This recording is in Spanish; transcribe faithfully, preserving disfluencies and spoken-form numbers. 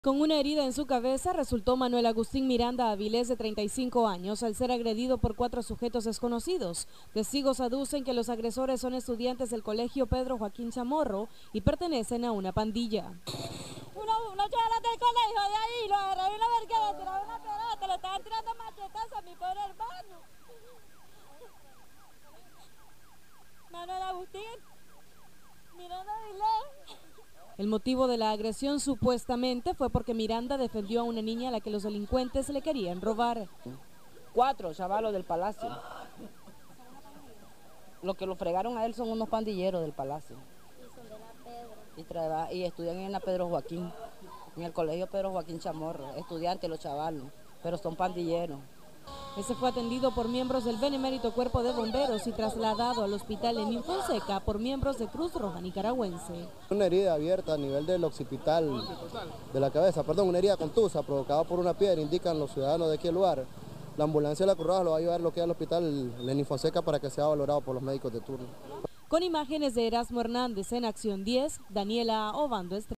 Con una herida en su cabeza resultó Manuel Agustín Miranda Avilés, de treinta y cinco años, al ser agredido por cuatro sujetos desconocidos. Testigos aducen que los agresores son estudiantes del colegio Pedro Joaquín Chamorro y pertenecen a una pandilla. Uno, uno chavales del colegio de ahí, lo agarraron una verga, le tiraron una pelota, le estaban tirando machetazos a mi pobre hermano. Manuel Agustín Miranda Avilés. El motivo de la agresión supuestamente fue porque Miranda defendió a una niña a la que los delincuentes le querían robar. Cuatro chavalos del Palacio. Los que lo fregaron a él son unos pandilleros del Palacio. Y son de la Pedro. Y, traba, y estudian en la Pedro Joaquín, en el colegio Pedro Joaquín Chamorro. Estudiantes los chavalos, pero son pandilleros. Ese fue atendido por miembros del Benemérito Cuerpo de Bomberos y trasladado al hospital Lenín Fonseca por miembros de Cruz Roja Nicaragüense. Una herida abierta a nivel del occipital de la cabeza, perdón, una herida contusa provocada por una piedra, indican los ciudadanos de aquí el lugar. La ambulancia de la Cruz Roja lo va a llevar lo que es al hospital Lenín Fonseca para que sea valorado por los médicos de turno. Con imágenes de Erasmo Hernández en Acción diez, Daniela Obando Estrella.